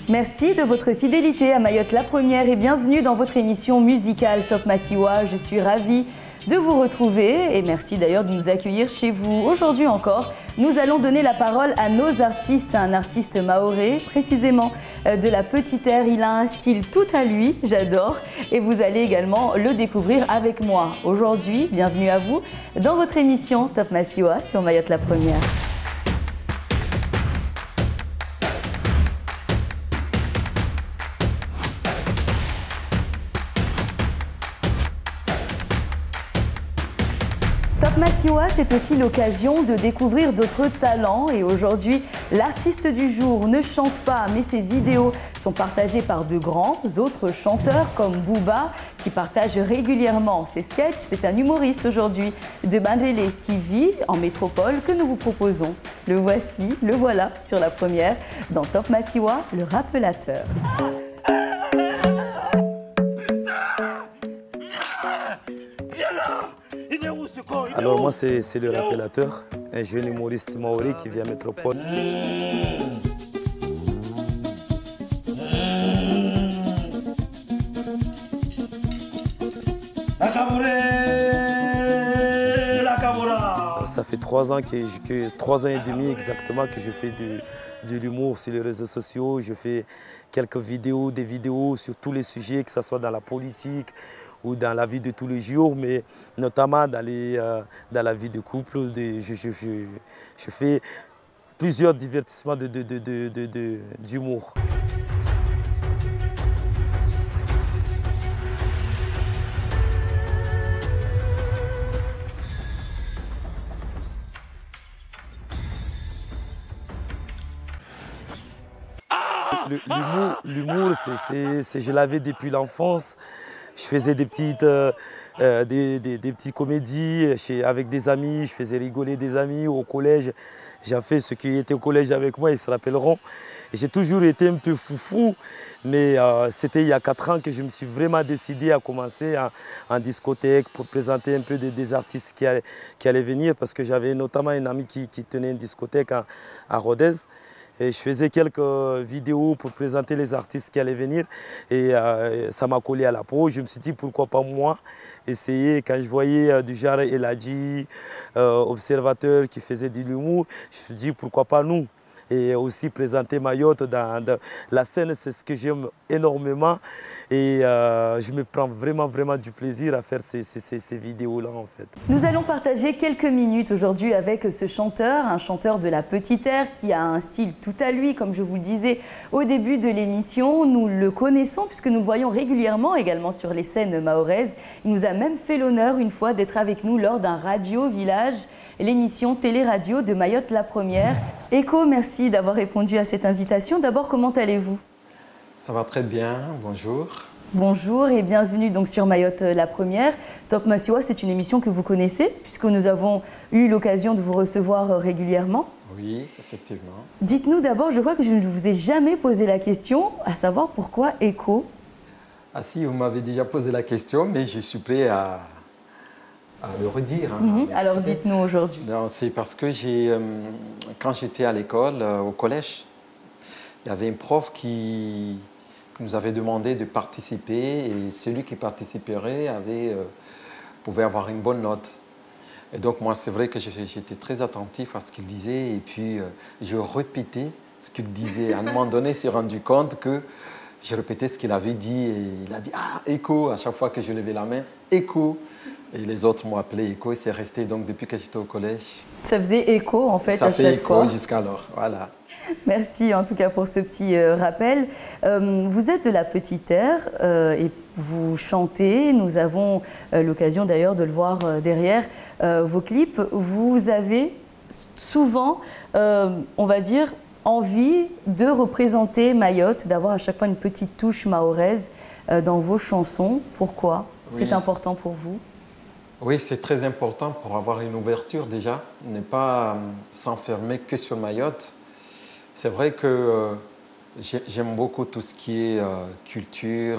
Merci de votre fidélité à Mayotte la Première et bienvenue dans votre émission musicale Top Massiwa. Je suis ravie de vous retrouver et merci d'ailleurs de nous accueillir chez vous. Aujourd'hui encore, nous allons donner la parole à nos artistes, un artiste mahorais, précisément de la Petite Terre. Il a un style tout à lui, j'adore, et vous allez également le découvrir avec moi. Aujourd'hui, bienvenue à vous dans votre émission Top Massiwa sur Mayotte la Première. Top Massiwa, c'est aussi l'occasion de découvrir d'autres talents et aujourd'hui, l'artiste du jour ne chante pas mais ses vidéos sont partagées par de grands autres chanteurs comme Booba qui partage régulièrement ses sketchs. C'est un humoriste aujourd'hui de Bandélé qui vit en métropole que nous vous proposons. Le voici, le voilà sur la première dans Top Massiwa, le rappelateur. Alors moi c'est le rappelateur, un jeune humoriste maoré qui vit à Métropole. Ça fait 3 ans, 3 ans et demi exactement que je fais de l'humour sur les réseaux sociaux. Je fais quelques vidéos, des vidéos sur tous les sujets, que ce soit dans la politique ou dans la vie de tous les jours, mais notamment dans la vie de couple. Je fais plusieurs divertissements d'humour. L'humour, je l'avais depuis l'enfance. Je faisais des petites comédies avec des amis, je faisais rigoler des amis au collège. J'ai fait ceux qui étaient au collège avec moi, ils se rappelleront. J'ai toujours été un peu foufou, mais c'était il y a 4 ans que je me suis vraiment décidé à commencer en discothèque pour présenter un peu des artistes qui allaient venir, parce que j'avais notamment un ami qui tenait une discothèque à Rodez. Et je faisais quelques vidéos pour présenter les artistes qui allaient venir et ça m'a collé à la peau. Je me suis dit pourquoi pas moi essayer. Quand je voyais du genre Eladji, Observateur qui faisait de l'humour, je me suis dit pourquoi pas nous. Et aussi présenter Mayotte dans la scène, c'est ce que j'aime énormément. Et je me prends vraiment du plaisir à faire ces vidéos-là en fait. Nous allons partager quelques minutes aujourd'hui avec ce chanteur, un chanteur de la Petite Terre qui a un style tout à lui, comme je vous le disais au début de l'émission. Nous le connaissons puisque nous le voyons régulièrement également sur les scènes mahoraises. Il nous a même fait l'honneur une fois d'être avec nous lors d'un radio village, l'émission Télé-Radio de Mayotte la Première. Echo, merci d'avoir répondu à cette invitation. D'abord, comment allez-vous? Ça va très bien, bonjour. Bonjour et bienvenue donc sur Mayotte la Première. Top Massiwa, c'est une émission que vous connaissez puisque nous avons eu l'occasion de vous recevoir régulièrement. Oui, effectivement. Dites-nous d'abord, je crois que je ne vous ai jamais posé la question, à savoir pourquoi Echo? Ah si, vous m'avez déjà posé la question, mais je suis prêt à le redire. Alors dites-nous aujourd'hui. C'est parce que quand j'étais à l'école, au collège, il y avait un prof qui nous avait demandé de participer et celui qui participerait pouvait avoir une bonne note. Et donc moi, c'est vrai que j'étais très attentif à ce qu'il disait et puis je répétais ce qu'il disait. À un moment donné, il s'est rendu compte que je répétais ce qu'il avait dit et il a dit « Ah, Echo !» à chaque fois que je levais la main, « Echo !» Et les autres m'ont appelé Echo et c'est resté donc depuis que j'étais au collège. Ça faisait écho en fait à chaque fois. Ça fait écho jusqu'alors, voilà. Merci en tout cas pour ce petit rappel. Vous êtes de la Petite Terre et vous chantez. Nous avons l'occasion d'ailleurs de le voir derrière vos clips. Vous avez souvent, on va dire, envie de représenter Mayotte, d'avoir à chaque fois une petite touche mahoraise dans vos chansons. Pourquoi? Oui. C'est important pour vous? Oui, c'est très important pour avoir une ouverture déjà, ne pas s'enfermer que sur Mayotte. C'est vrai que j'aime beaucoup tout ce qui est culture,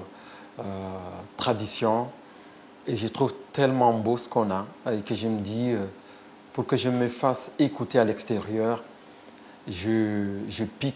tradition, et je trouve tellement beau ce qu'on a, et que je me dis, pour que je me fasse écouter à l'extérieur, je pique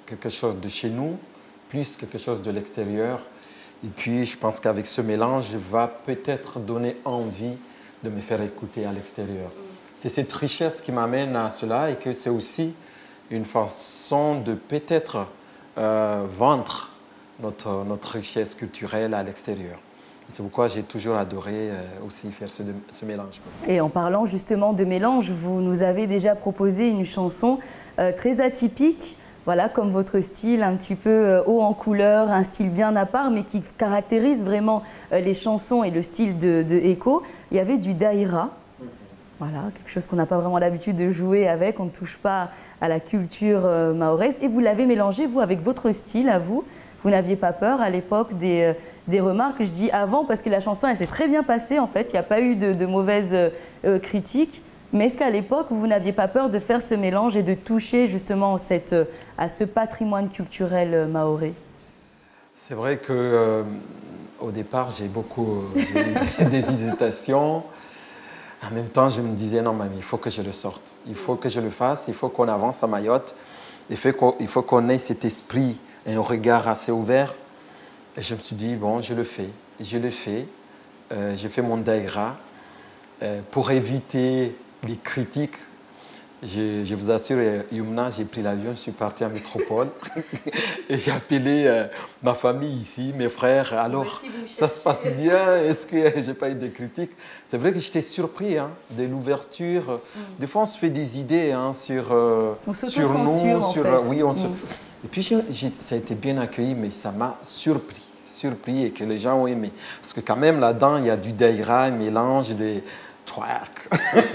quelque chose de chez nous, plus quelque chose de l'extérieur. Et puis, je pense qu'avec ce mélange, va peut-être donner envie de me faire écouter à l'extérieur. C'est cette richesse qui m'amène à cela et que c'est aussi une façon de peut-être vendre notre richesse culturelle à l'extérieur. C'est pourquoi j'ai toujours adoré aussi faire ce mélange. Et en parlant justement de mélange, vous nous avez déjà proposé une chanson très atypique, voilà, comme votre style, un petit peu haut en couleur, un style bien à part, mais qui caractérise vraiment les chansons et le style de Eko. Il y avait du daïra. Voilà, quelque chose qu'on n'a pas vraiment l'habitude de jouer avec, on ne touche pas à la culture mahoraise. Et vous l'avez mélangé, vous, avec votre style à vous. Vous n'aviez pas peur à l'époque des remarques, je dis avant, parce que la chanson, elle s'est très bien passée en fait, il n'y a pas eu de mauvaises critiques. Mais est-ce qu'à l'époque, vous n'aviez pas peur de faire ce mélange et de toucher justement à ce patrimoine culturel mahorais? C'est vrai qu'au départ, j'ai eu des hésitations. En même temps, je me disais, non, mais il faut que je le sorte. Il faut que je le fasse, il faut qu'on avance à Mayotte. Il faut qu'on ait cet esprit et un regard assez ouvert. Et je me suis dit, bon, je le fais. Je le fais. J'ai fait mon daïra pour éviter les critiques. Je vous assure, Yumna, j'ai pris l'avion, je suis parti en métropole et j'ai appelé ma famille ici, mes frères. Alors, ça se passe bien? Est-ce que j'ai pas eu de critiques? C'est vrai que j'étais surpris de l'ouverture. Des fois, on se fait des idées sur nous. Oui, Et puis, ça a été bien accueilli, mais ça m'a surpris et que les gens ont aimé. Parce que quand même, là-dedans, il y a du daïra, un mélange de twerk.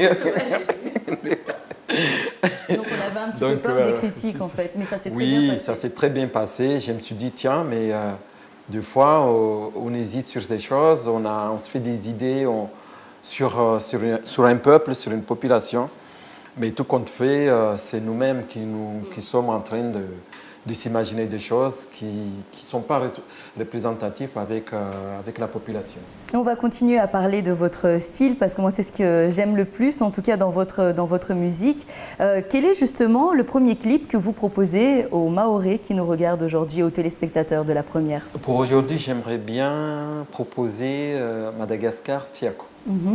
Donc on avait un petit peu peur des critiques en fait, mais ça s'est très bien passé. Oui, ça s'est très bien passé. Je me suis dit, tiens, mais des fois, on hésite sur des choses, on se fait des idées sur un peuple, sur une population. Mais tout compte fait, c'est nous-mêmes qui sommes en train de s'imaginer des choses qui ne sont pas représentatives avec la population. On va continuer à parler de votre style parce que moi c'est ce que j'aime le plus, en tout cas dans votre musique. Quel est justement le premier clip que vous proposez aux Mahorais qui nous regardent aujourd'hui, aux téléspectateurs de la première? Pour aujourd'hui, j'aimerais bien proposer Madagascar Tiako.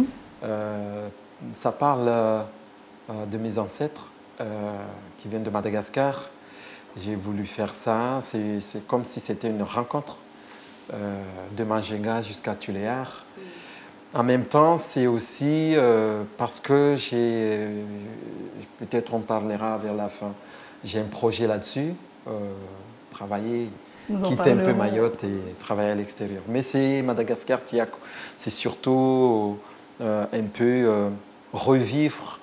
Ça parle de mes ancêtres qui viennent de Madagascar. J'ai voulu faire ça, c'est comme si c'était une rencontre de Manjenga jusqu'à Tuléar. En même temps, c'est aussi parce que peut-être on parlera vers la fin, j'ai un projet là-dessus, travailler, quitter un peu Mayotte et travailler à l'extérieur. Mais c'est Madagascar Tiako, c'est surtout un peu revivre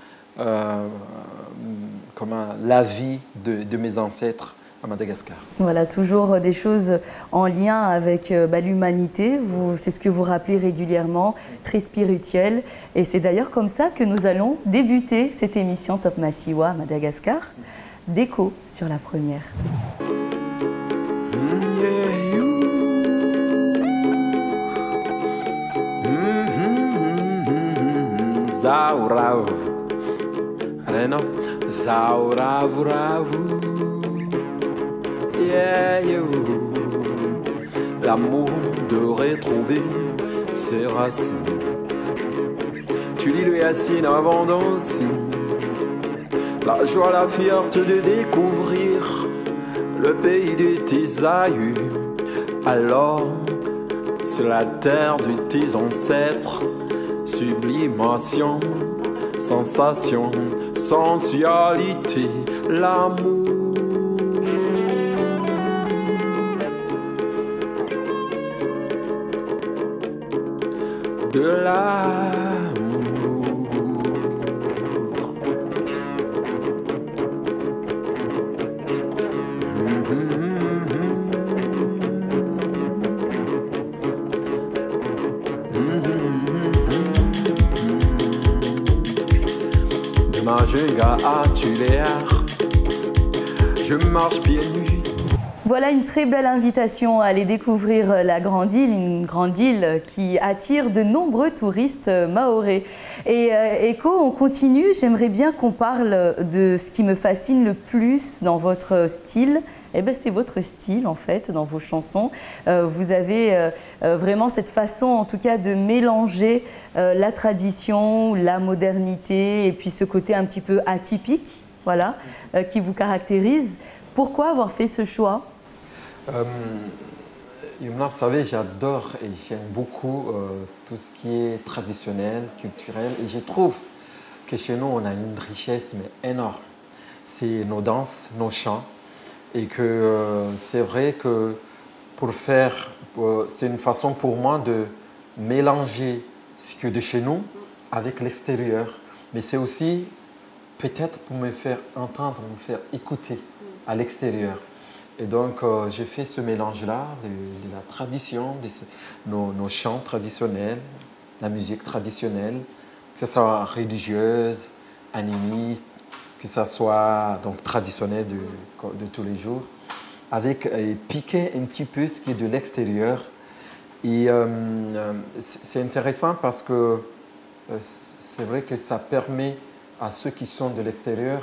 la vie de mes ancêtres à Madagascar. Voilà, toujours des choses en lien avec l'humanité. C'est ce que vous rappelez régulièrement, très spirituel. Et c'est d'ailleurs comme ça que nous allons débuter cette émission Top Massiwa à Madagascar, d'Eko sur la première. Zaurav, Reno, Zauravu, yeah, you. L'amour de retrouver ses racines. Tu lis le Yassine avant d'aussi. La joie, la fierté de découvrir le pays de tes aïeux. Alors, sur la terre de tes ancêtres, sublimation, sensation, sensualité, l'amour. De l'amour. De Manjenga à Tuléar, je marche pieds nus Voilà une très belle invitation à aller découvrir la Grande Île, une grande île qui attire de nombreux touristes mahorais. Et Eko, on continue. J'aimerais bien qu'on parle de ce qui me fascine le plus dans votre style. Eh bien, c'est votre style, en fait, dans vos chansons. Vous avez vraiment cette façon, en tout cas, de mélanger la tradition, la modernité et puis ce côté un petit peu atypique, voilà, qui vous caractérise. Pourquoi avoir fait ce choix ? Yumna, vous savez, j'adore et j'aime beaucoup tout ce qui est traditionnel, culturel. Et je trouve que chez nous, on a une richesse mais énorme. C'est nos danses, nos chants. Et que c'est vrai que c'est une façon pour moi de mélanger ce qui est de chez nous avec l'extérieur. Mais c'est aussi peut-être pour me faire entendre, me faire écouter à l'extérieur. Et donc, j'ai fait ce mélange-là de la tradition, nos chants traditionnels, la musique traditionnelle, que ce soit religieuse, animiste, que ce soit donc, traditionnel de tous les jours, avec piquer un petit peu ce qui est de l'extérieur. Et c'est intéressant parce que c'est vrai que ça permet à ceux qui sont de l'extérieur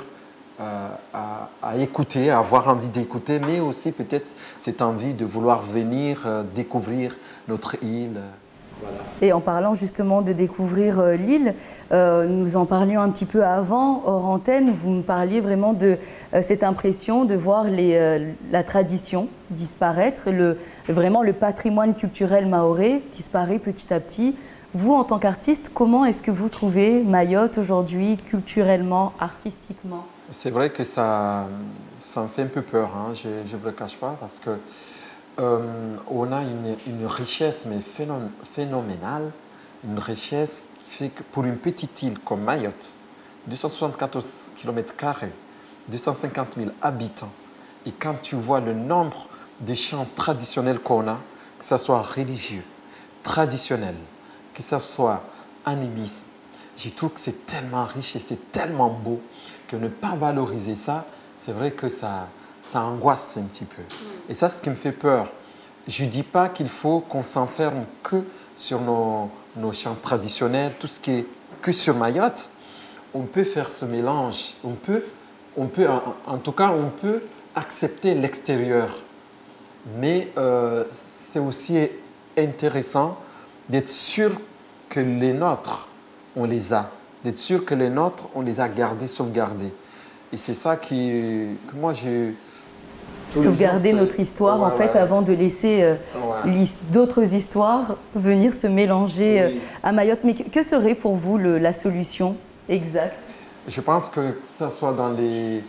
à écouter, à avoir envie d'écouter, mais aussi peut-être cette envie de vouloir venir découvrir notre île. Voilà. Et en parlant justement de découvrir l'île, nous en parlions un petit peu avant, hors antenne, vous me parliez vraiment de cette impression de voir la tradition disparaître, vraiment le patrimoine culturel mahorais disparaît petit à petit. Vous, en tant qu'artiste, comment est-ce que vous trouvez Mayotte aujourd'hui, culturellement, artistiquement ? C'est vrai que ça me fait un peu peur, hein, je ne vous le cache pas, parce que on a une richesse mais phénoménale, une richesse qui fait que pour une petite île comme Mayotte, 274 km², 250 000 habitants, et quand tu vois le nombre de chants traditionnels qu'on a, que ce soit religieux, traditionnel, que ce soit animisme, je trouve que c'est tellement riche et c'est tellement beau que ne pas valoriser ça, c'est vrai que ça angoisse un petit peu. Et ça, c'est ce qui me fait peur. Je ne dis pas qu'il faut qu'on s'enferme que sur nos chants traditionnels, tout ce qui est que sur Mayotte. On peut faire ce mélange. On peut, en tout cas, on peut accepter l'extérieur. Mais c'est aussi intéressant d'être sûr que les nôtres, on les a. D'être sûr que les nôtres, on les a gardés, sauvegardés. Et c'est ça que moi, j'ai... Sauvegarder notre histoire, en fait, avant de laisser d'autres histoires venir se mélanger à Mayotte. Mais que serait pour vous la solution exacte ? Je pense que ça soit dans les...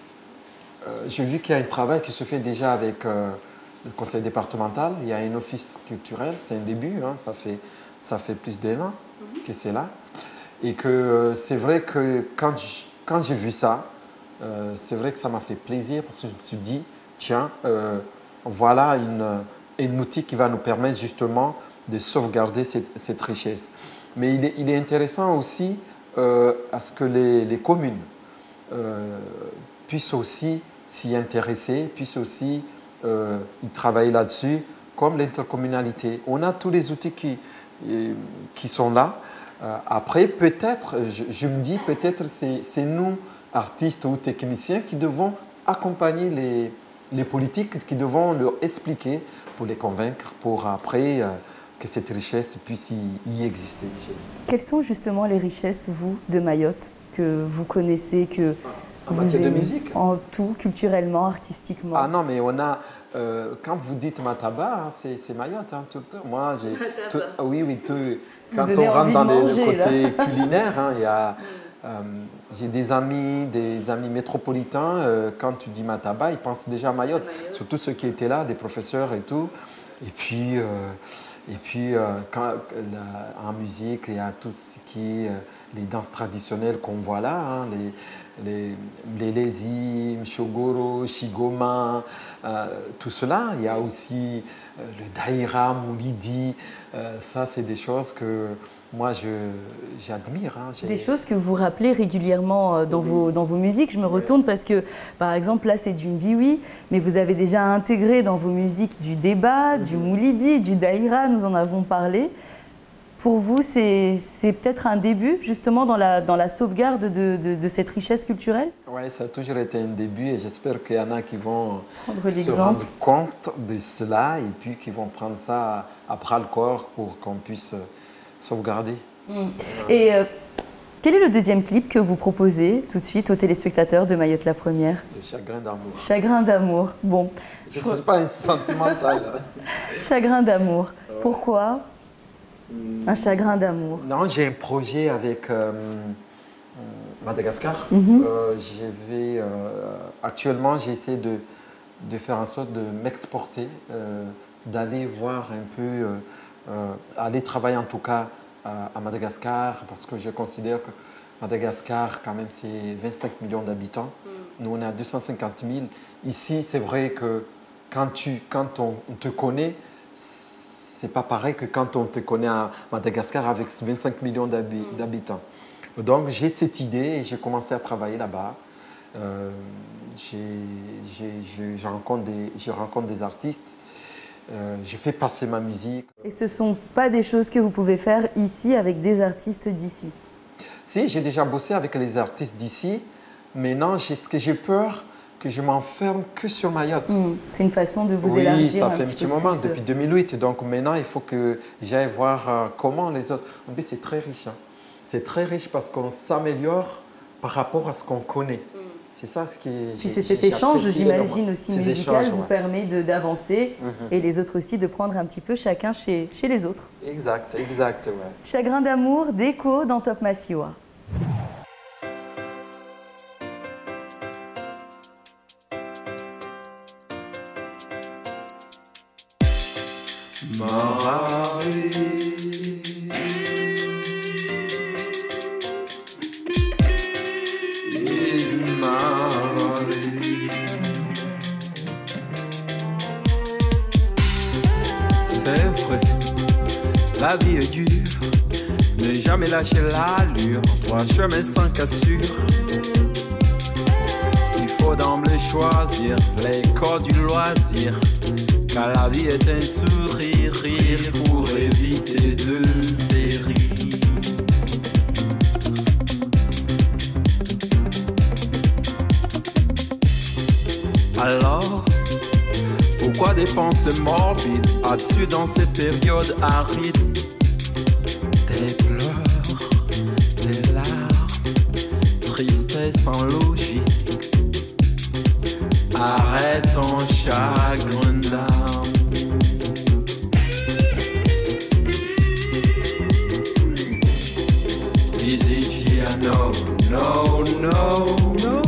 J'ai vu qu'il y a un travail qui se fait déjà avec le conseil départemental. Il y a un office culturel, c'est un début, hein, ça fait plus d'1 an que c'est là. Et que c'est vrai que quand j'ai vu ça, c'est vrai que ça m'a fait plaisir parce que je me suis dit, tiens, voilà un outil qui va nous permettre justement de sauvegarder cette richesse. Mais il est intéressant aussi à ce que les communes puissent aussi s'y intéresser, puissent aussi y travailler là-dessus, comme l'intercommunalité. On a tous les outils qui sont là. Après, peut-être, je me dis, peut-être c'est nous, artistes ou techniciens, qui devons accompagner les politiques, qui devons leur expliquer pour les convaincre, pour après que cette richesse puisse y exister. Quelles sont justement les richesses, vous, de Mayotte, que vous connaissez, que vous aimez, de musique, en tout, culturellement, artistiquement? Ah non, mais on a... quand vous dites Mataba, hein, c'est Mayotte. Hein, moi, j'ai... Oui, quand on rentre dans le côté culinaire, hein, j'ai des amis métropolitains, quand tu dis Mataba, ils pensent déjà à Mayotte. Surtout ceux qui étaient là, des professeurs et tout. Et puis en musique, il y a tout ce qui est les danses traditionnelles qu'on voit là, hein, les Lési, Mshogoro, Shigoma, tout cela. Il y a aussi le Daïra, Moulidi. Ça, c'est des choses que moi, j'admire. Hein. Des choses que vous rappelez régulièrement dans vos musiques. Je me retourne parce que, par exemple, là, c'est du Mbiwi, mais vous avez déjà intégré dans vos musiques du débat, du Moulidi, du Daïra, nous en avons parlé. Pour vous, c'est peut-être un début, justement, dans la sauvegarde de cette richesse culturelle? Oui, ça a toujours été un début et j'espère qu'il y en a qui vont se rendre rendre compte de cela et puis qui vont prendre ça à bras-le-corps pour qu'on puisse sauvegarder. Et quel est le deuxième clip que vous proposez tout de suite aux téléspectateurs de Mayotte la Première? Le Chagrin d'amour. Chagrin d'amour, bon. Je ne suis pas un sentimental. Chagrin d'amour, pourquoi un chagrin d'amour? Non, j'ai un projet avec Madagascar. Actuellement, j'essaie de faire en sorte de m'exporter, d'aller voir un peu, aller travailler en tout cas à Madagascar, parce que je considère que Madagascar, quand même, c'est 25 millions d'habitants. Nous, on est à 250 000. Ici, c'est vrai que quand on te connaît, c'est pas pareil que quand on te connaît à Madagascar avec 25 millions d'habitants. Donc, j'ai cette idée et j'ai commencé à travailler là-bas. Je rencontre des artistes. Je fais passer ma musique. Et ce ne sont pas des choses que vous pouvez faire ici avec des artistes d'ici? Si, j'ai déjà bossé avec les artistes d'ici. Maintenant, ce que j'ai peur, que je m'enferme que sur Mayotte. C'est une façon de vous oui, élargir. Oui, ça fait un petit moment, depuis 2008. Donc maintenant, il faut que j'aille voir comment les autres... En plus, c'est très riche. Hein. C'est très riche parce qu'on s'améliore par rapport à ce qu'on connaît. C'est ça ce qui est... Puis c'est cet échange, j'imagine, aussi musical, vous permet d'avancer et les autres aussi de prendre un petit peu chacun chez les autres. Exact, exact, ouais. Chagrin d'amour, d'Eko dans Top Massiwa. La vie est dure, ne jamais lâcher l'allure, trois chemins sans cassure. Il faut d'emblée choisir l'école du loisir, car la vie est un sourire, rire pour éviter de périr. Alors, pourquoi dépenser morbide, absurde dans cette période aride? Des pleurs, des larmes, tristesse sans logique. Arrête ton chagrin d'âme. Easy, no, no, no, no.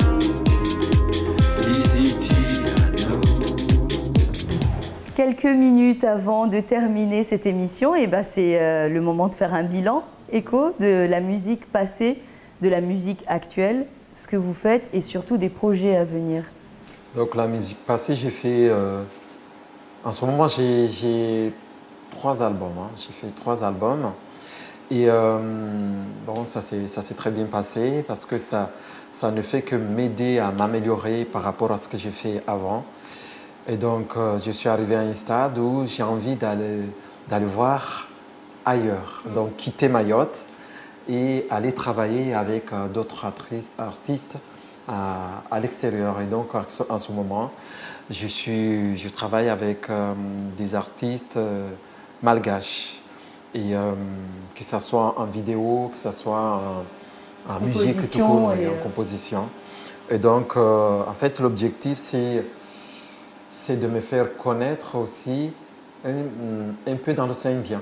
Quelques minutes avant de terminer cette émission, et c'est le moment de faire un bilan, Eko, de la musique passée, de la musique actuelle, ce que vous faites et surtout des projets à venir. Donc la musique passée, j'ai fait... en ce moment, j'ai 3 albums. Hein. J'ai fait 3 albums. Et bon, ça s'est très bien passé parce que ça ne fait que m'aider à m'améliorer par rapport à ce que j'ai fait avant. Et donc, je suis arrivé à un stade où j'ai envie d'aller voir ailleurs. Donc, quitter Mayotte et aller travailler avec d'autres artistes à l'extérieur. Et donc, en ce moment, je travaille avec des artistes malgaches. Et que ce soit en vidéo, que ce soit en musique, tout court, et en composition. Et donc, en fait, l'objectif, c'est de me faire connaître aussi un peu dans l'océan Indien.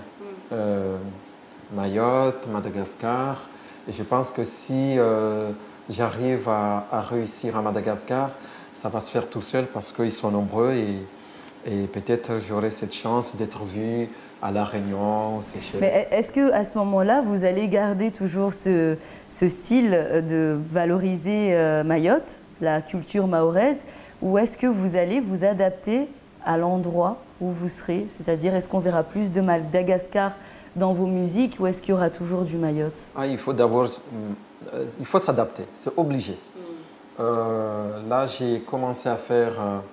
Mayotte, Madagascar. Et je pense que si j'arrive à réussir à Madagascar, ça va se faire tout seul parce qu'ils sont nombreux Et peut-être j'aurai cette chance d'être vu à La Réunion, aux Seychelles. Mais est-ce qu'à ce moment-là, vous allez garder toujours ce style de valoriser Mayotte, la culture mahoraise, ou est-ce que vous allez vous adapter à l'endroit où vous serez? C'est-à-dire, est-ce qu'on verra plus de Madagascar dans vos musiques ou est-ce qu'il y aura toujours du Mayotte? Il faut s'adapter, c'est obligé. Là, j'ai commencé à faire,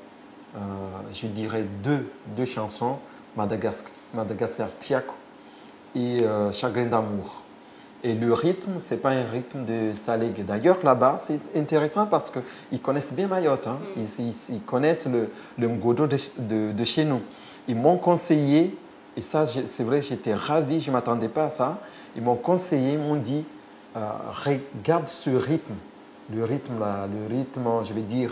je dirais, deux chansons, Madagascar Tiako et Chagrin d'amour. Et le rythme, ce n'est pas un rythme de Salégue. D'ailleurs, là-bas, c'est intéressant parce qu'ils connaissent bien Mayotte. Hein. Ils connaissent le Ngodo de chez nous. Ils m'ont conseillé, et ça, c'est vrai, j'étais ravi, je ne m'attendais pas à ça. Ils m'ont conseillé, ils m'ont dit, regarde ce rythme. Le rythme, là, je vais dire,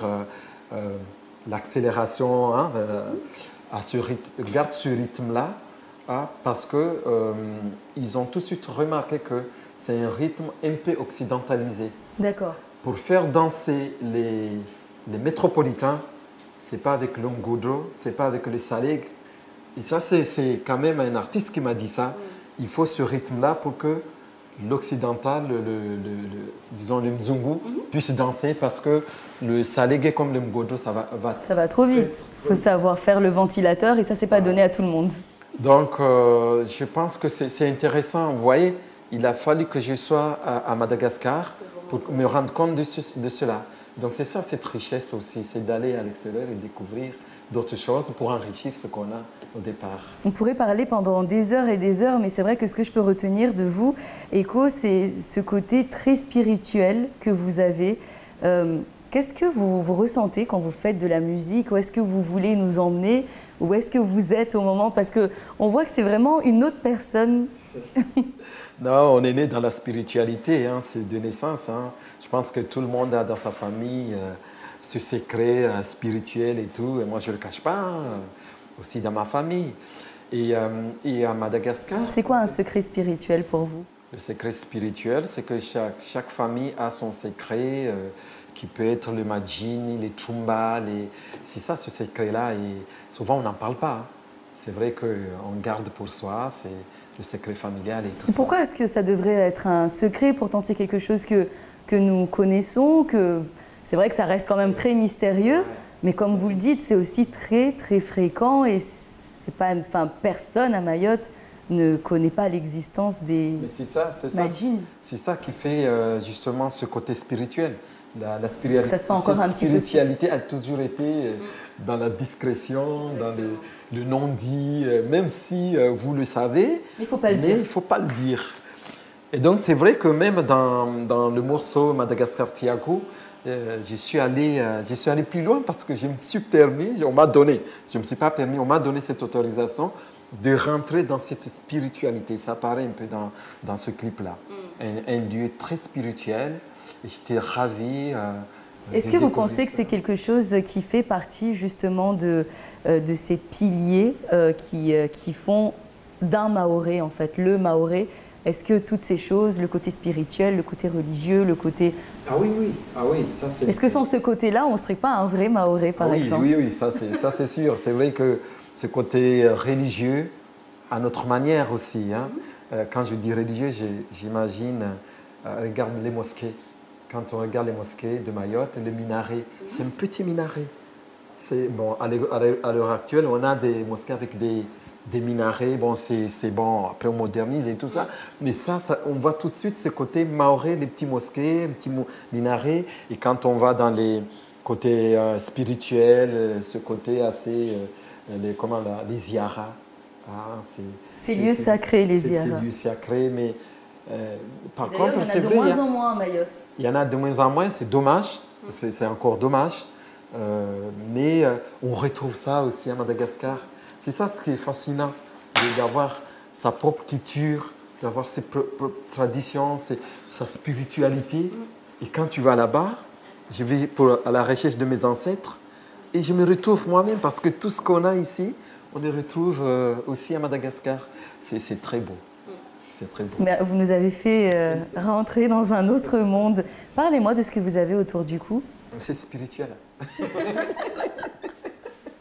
l'accélération, hein, à ce rythme. Regarde ce rythme-là, hein, parce qu'ils ont tout de suite remarqué que c'est un rythme un peu occidentalisé. D'accord. Pour faire danser les métropolitains, ce n'est pas avec le Ngodo, ce n'est pas avec le Saleg. Et ça, c'est quand même un artiste qui m'a dit ça. Il faut ce rythme-là pour que l'occidental, disons le Mzungu, puisse danser parce que le Saleg comme le Ngodo, ça va trop vite. Il faut savoir faire le ventilateur et ça, c'est pas donné à tout le monde. Donc, je pense que c'est intéressant. Vous voyez, il a fallu que je sois à Madagascar pour me rendre compte de cela. Donc, c'est ça, cette richesse aussi, c'est d'aller à l'extérieur et découvrir d'autres choses pour enrichir ce qu'on a au départ. On pourrait parler pendant des heures et des heures, mais c'est vrai que ce que je peux retenir de vous, Eko, c'est ce côté très spirituel que vous avez. Qu'est-ce que vous ressentez quand vous faites de la musique? Où est-ce que vous voulez nous emmener? Où est-ce que vous êtes au moment? Parce qu'on voit que c'est vraiment une autre personne. Non, on est né dans la spiritualité, hein, c'est de naissance. Hein. Je pense que tout le monde a dans sa famille ce secret spirituel et tout. Et moi, je ne le cache pas, hein, aussi dans ma famille. Et à Madagascar... C'est quoi un secret spirituel pour vous? Le secret spirituel, c'est que chaque famille a son secret qui peut être le majini, les chumba. C'est ça, ce secret-là. Et souvent, on n'en parle pas. Hein. C'est vrai qu'on garde pour soi, c'est le secret familial et tout ça. Pourquoi est-ce que ça devrait être un secret? Pourtant, c'est quelque chose que nous connaissons, que c'est vrai que ça reste quand même très mystérieux, mais comme vous le dites, c'est aussi très, très fréquent et c'est pas, personne à Mayotte ne connaît pas l'existence des majines. C'est ça qui fait justement ce côté spirituel. La spiritualité a toujours été dans la discrétion, dans le non-dit, même si vous le savez, il ne faut pas le dire. Il faut pas le dire. Et donc c'est vrai que même dans le morceau Madagascar Tiako, je suis allé plus loin parce que je me suis permis, on m'a donné, je ne me suis pas permis, on m'a donné cette autorisation de rentrer dans cette spiritualité. Ça apparaît un peu dans ce clip-là. Un lieu très spirituel. J'étais ravi. Est-ce que vous pensez que c'est quelque chose qui fait partie justement de ces piliers qui font d'un Maoré, en fait, le Maoré? Est-ce que toutes ces choses, le côté spirituel, le côté religieux, le côté... Ah oui, ça c'est... Est-ce que sans ce côté-là, on ne serait pas un vrai Maoré, par exemple? Oui, ça c'est sûr. C'est vrai que ce côté religieux, à notre manière aussi. Hein. Quand je dis religieux, j'imagine, regarde les mosquées. Quand on regarde les mosquées de Mayotte, le minaret, c'est un petit minaret. Bon, à l'heure actuelle, on a des mosquées avec des minarets. Bon, c'est bon, après on modernise et tout ça. Mais ça, on voit tout de suite ce côté maoré, les petits mosquées, les petits minarets. Et quand on va dans les côtés spirituels, ce côté assez, les ziyaras. Ces lieux sacrés, les ziyaras. C'est lieux sacrés, mais... par contre, c'est vrai, il y en a de moins en moins à Mayotte. Il y en a de moins en moins, c'est dommage, c'est encore dommage, mais on retrouve ça aussi à Madagascar. C'est ça ce qui est fascinant, d'avoir sa propre culture, d'avoir ses propres traditions, sa spiritualité. Et quand tu vas là-bas, je vais à la recherche de mes ancêtres et je me retrouve moi-même parce que tout ce qu'on a ici, on le retrouve aussi à Madagascar. C'est très beau. Très beau. Mais vous nous avez fait rentrer dans un autre monde. Parlez-moi de ce que vous avez autour du cou. C'est spirituel.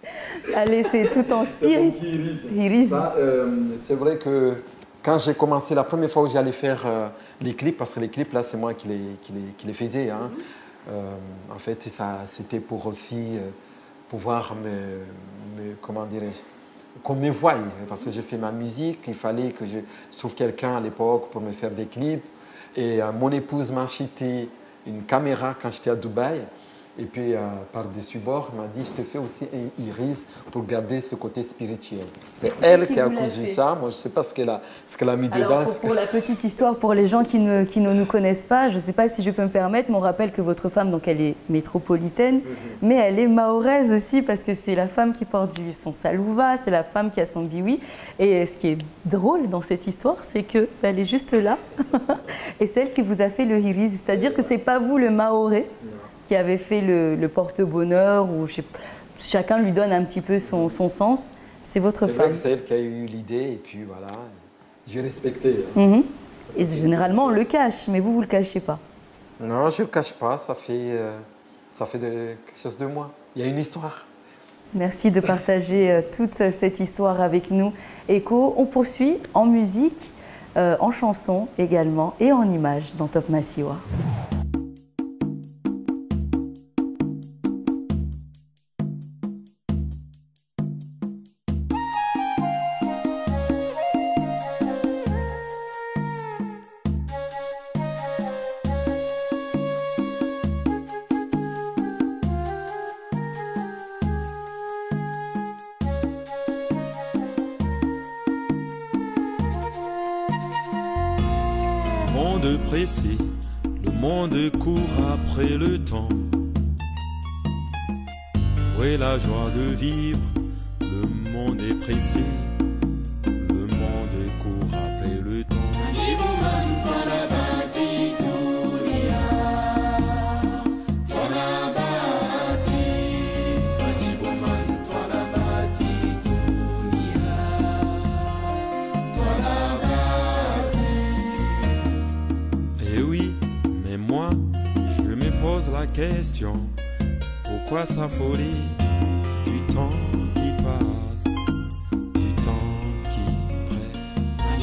Allez, c'est tout en spirit. Iris. C'est vrai que quand j'ai commencé, la première fois où j'allais faire les clips, parce que les clips, là, c'est moi qui les faisais. Hein. En fait, c'était pour aussi pouvoir comment dirais-je, qu'on me voie. Parce que j'ai fait ma musique, il fallait que je trouve quelqu'un à l'époque pour me faire des clips. Et mon épouse m'a acheté une caméra quand j'étais à Dubaï. Et puis, par-dessus bord, elle m'a dit, je te fais aussi un iris pour garder ce côté spirituel. C'est elle qui a cousu ça. Moi, je ne sais pas ce qu'elle a mis dedans. Pour la petite histoire, pour les gens qui ne nous connaissent pas, je ne sais pas si je peux me permettre, mais on rappelle que votre femme, donc, elle est métropolitaine, mais elle est mahoraise aussi, parce que c'est la femme qui porte son salouva, c'est la femme qui a son biwi. Et ce qui est drôle dans cette histoire, c'est qu'elle est juste là, et c'est elle qui vous a fait le iris. C'est-à-dire que ce n'est pas vous, le mahorais, qui avait fait le porte-bonheur, ou chacun lui donne un petit peu son sens. C'est votre femme. C'est vrai que c'est elle qui a eu l'idée, et puis voilà, j'ai respecté. Et généralement, on le cache, mais vous ne le cachez pas. Non, je ne le cache pas, ça fait quelque chose de moi. Il y a une histoire. Merci de partager toute cette histoire avec nous. Echo, on poursuit en musique, en chanson également, et en images dans Top Massiwa. Monde pressé, le monde court après le temps. Où est la joie de vivre? Le monde est pressé, le monde court après le temps. La question, pourquoi s'affoler du temps qui passe, du temps qui presse?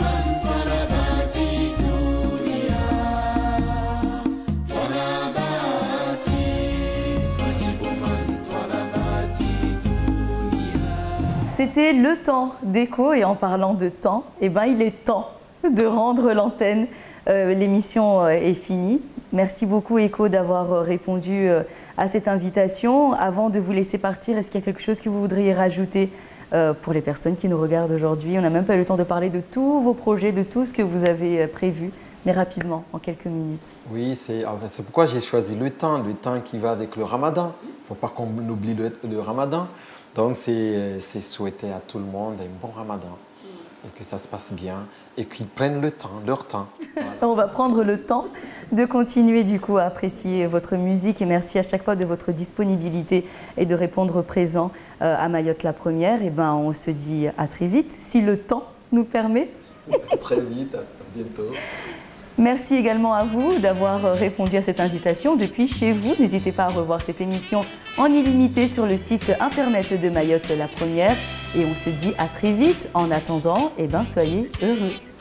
C'était le temps d'Echo, et en parlant de temps, eh ben, il est temps de rendre l'antenne. L'émission est finie. Merci beaucoup Echo d'avoir répondu à cette invitation. Avant de vous laisser partir, est-ce qu'il y a quelque chose que vous voudriez rajouter pour les personnes qui nous regardent aujourd'hui? On n'a même pas eu le temps de parler de tous vos projets, de tout ce que vous avez prévu, mais rapidement, en quelques minutes. Oui, c'est pourquoi j'ai choisi le temps qui va avec le ramadan. Il ne faut pas qu'on oublie le ramadan. Donc c'est souhaiter à tout le monde un bon ramadan. Et que ça se passe bien, et qu'ils prennent le temps, leur temps. Voilà. On va prendre le temps de continuer du coup à apprécier votre musique, et merci à chaque fois de votre disponibilité et de répondre présent à Mayotte la Première. Et ben, on se dit à très vite, si le temps nous permet. Très vite, à bientôt. Merci également à vous d'avoir répondu à cette invitation depuis chez vous. N'hésitez pas à revoir cette émission en illimité sur le site internet de Mayotte la Première. Et on se dit à très vite. En attendant, eh ben, soyez heureux.